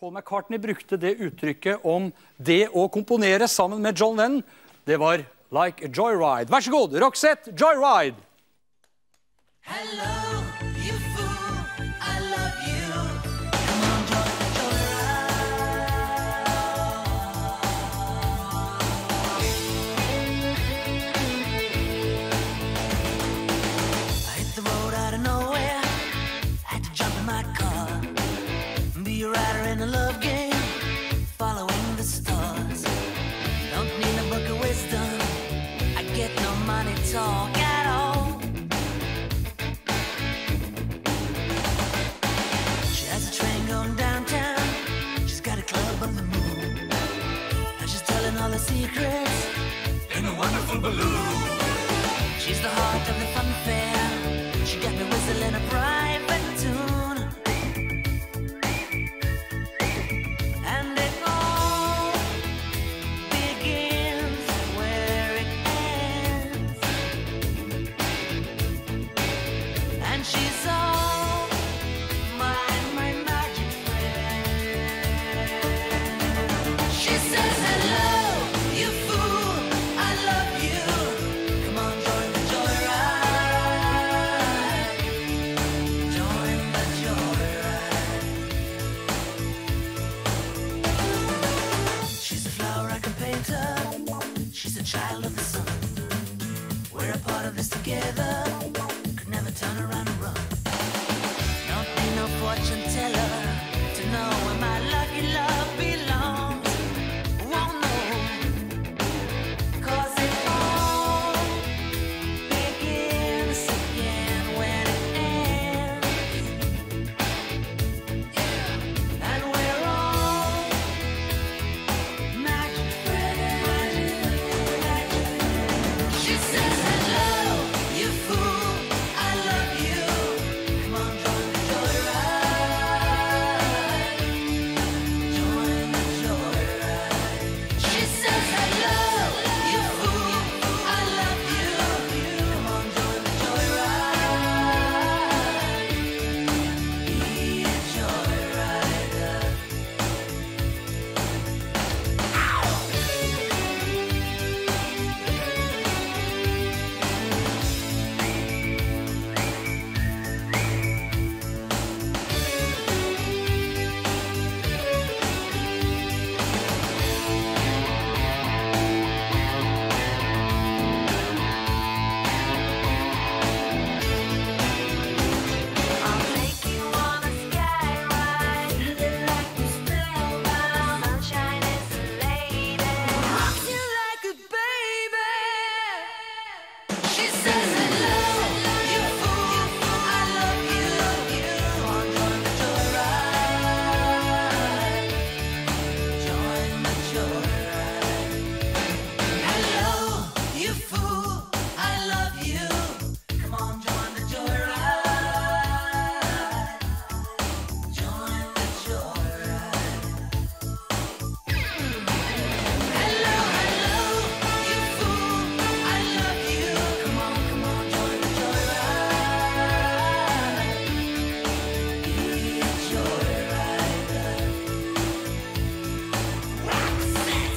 Paul McCartney brukte det uttrykket om det å komponere sammen med John Lennon. Det var like a joyride. Vær så god, Roxette, Joyride! Hello, you fool, I love you. Come on, joyride. I hit the road out of nowhere, had to jump in my car, be a rider in a love game, following the stars. Don't need a book of wisdom, I get no money talk at all. She has a train going downtown, she's got a club on the moon, and she's telling all her secrets in a wonderful balloon. She's the heart of the fun fair, she got me whistling a private tune. And it all begins where it ends, and she's all my magic friend. She says, hello, you fool, I love you. Come on, join the joyride. Join the joyride. She's a flower I can paint her. She's a child of the sun. We're a part of this together. Could never turn around and run. Don't need no fortune teller to know where my lucky love belongs. Won't know, 'cause it all begins again when it ends. Yeah, and we're all magic friends. She says, hello, you fool, I love you. Come on, join the joyride. Join the joyride. She says, hello, you fool, I love you. Come on, join the joyride. Be a joyrider. I'll take you on a sky ride, feeling like you're spellbound. Sunshine is a lady, rocks you like a baby. She says, hello, you fool, I love you. Come on, join the joyride. Join the joyride. Hello, you fool, I love you. Come on, join the joyride. Join the joyride. Hello, hello, you fool, I love you. Come on, join the joyride. Be a joyrider. Roxette.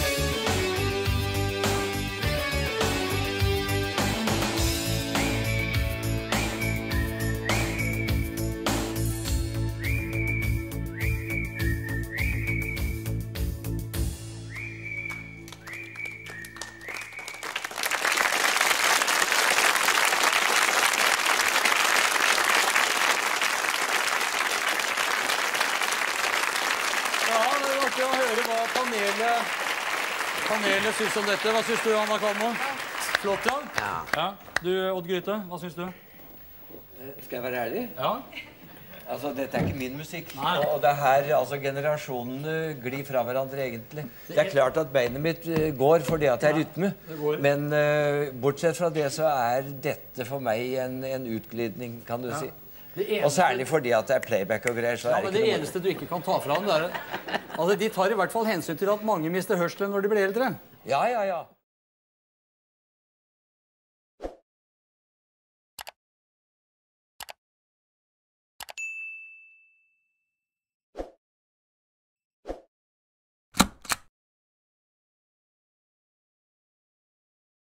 Ja, det var artig å høre hva panelet synes om dette. Hva synes du, Anna Kalmo? Flott, ja? Ja. Du, Odd Gryte, hva synes du? Skal jeg være ærlig? Ja? Altså, dette er ikke min musikk. Nei. Og det er her altså, generasjonene glir fra hverandre, egentlig. Det er klart at beinet mitt går fordi at det er rytme. det går. Men bortsett fra det så er dette for meg en utglidning, kan du si. Og særlig fordi at det er playback og greier. Så Ja, er men det det ikke noe... eneste du ikke kan ta fra dem, det er... Altså, de tar i hvert fall hensyn til at mange mister hørselen når de blir eldre. Ja, ja, ja.